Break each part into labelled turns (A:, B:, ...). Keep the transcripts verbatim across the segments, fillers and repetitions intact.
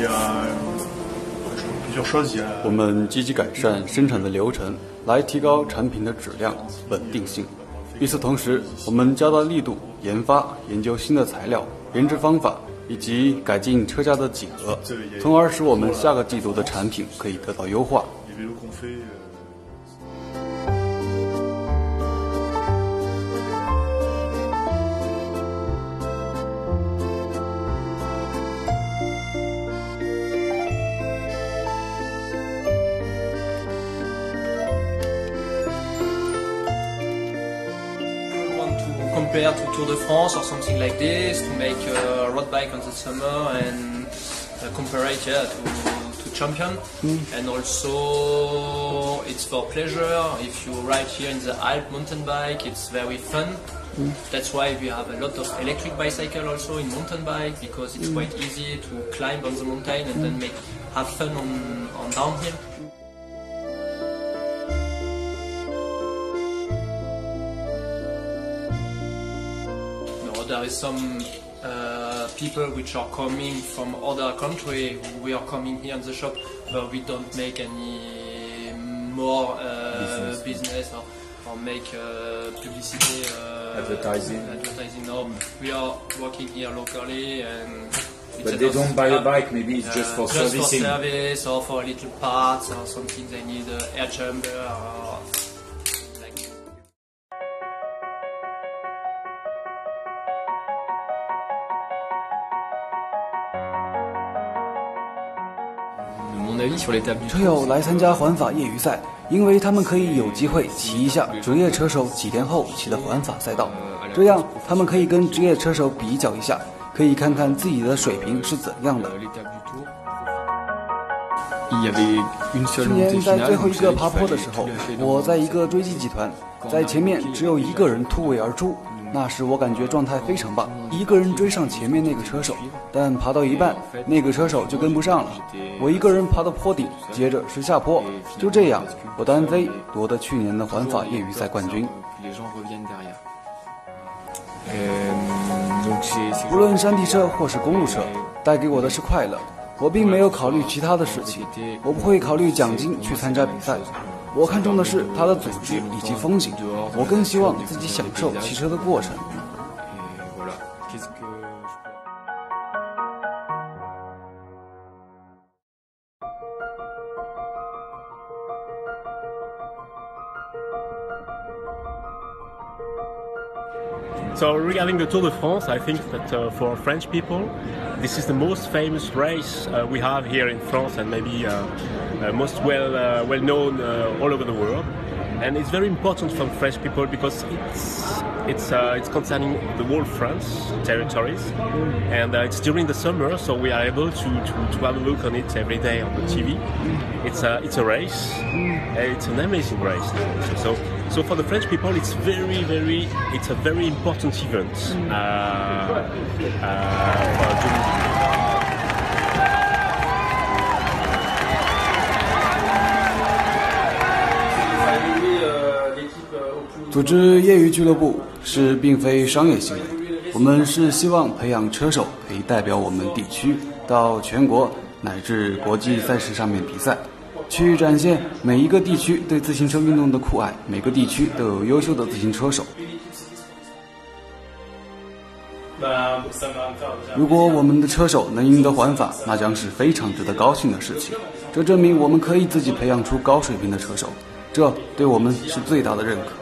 A: 我们积极改善生产的流程，来提高产品的质量、稳定性。与此同时，我们加大力度研发、研究新的材料、研制方法，以及改进车架的几何，从而使我们下个季度的产品可以得到优化。
B: Compare to Tour de France or something like this, to make a road bike on the summer and uh, compare it yeah, to, to champion. Mm. And also it's for pleasure. If you ride here in the Alp mountain bike, it's very fun. Mm. That's why we have a lot of electric bicycle also in mountain bike, because it's mm. quite easy to climb on the mountain and mm. then make have fun on, on downhill. There is some uh, people which are coming from other country. We are coming here in the shop, but we don't make any more uh, business, business or, or make uh, publicity. Uh,
C: advertising.
B: Advertising. No, we are working here locally, and
C: but they don't buy a bike. Maybe it's
B: uh,
C: just for
B: just
C: servicing.
B: for service or for little parts or something. They need uh, air chamber. Or,
A: 车友来参加环法业余赛，因为他们可以有机会骑一下职业车手几天后骑的环法赛道，这样他们可以跟职业车手比较一下，可以看看自己的水平是怎样的。去年在最后一个爬坡的时候，我在一个追击集团，在前面只有一个人突围而出，那时我感觉状态非常棒，一个人追上前面那个车手，但爬到一半，那个车手就跟不上了。我一个人爬到坡顶，接着是下坡，就这样，我单飞夺得去年的环法业余赛冠军。无论山地车或是公路车，带给我的是快乐。我并没有考虑其他的事情，我不会考虑奖金去参加比赛。我看重的是它的组织以及风景，我更希望自己享受骑车的过程。
D: So regarding the Tour de France, I think that uh, for French people, this is the most famous race uh, we have here in France, and maybe uh, uh, most well uh, well known uh, all over the world. And it's very important for French people because it's it's uh, it's concerning the whole France territories, and uh, it's during the summer, so we are able to, to, to have a look on it every day on the T V. It's a it's a race, and it's an amazing race. So so for the French people, it's very very it's a very important event. Uh, uh, for
A: 组织业余俱乐部是并非商业行为，我们是希望培养车手可以代表我们地区到全国乃至国际赛事上面比赛，去展现每一个地区对自行车运动的酷爱，每个地区都有优秀的自行车手。如果我们的车手能赢得环法，那将是非常值得高兴的事情。这证明我们可以自己培养出高水平的车手，这对我们是最大的认可。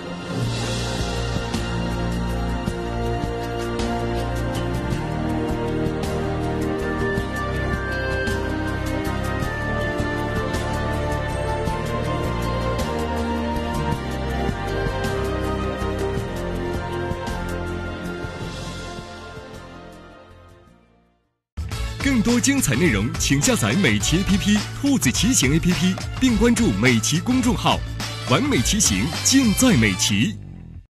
E: 更多精彩内容，请下载美骑 A P P、兔子骑行 A P P， 并关注美骑公众号。完美骑行，尽在美骑。